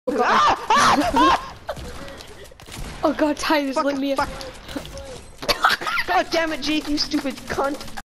Oh god. Oh god, Ty, just let me. God damn it, Jake, you stupid cunt.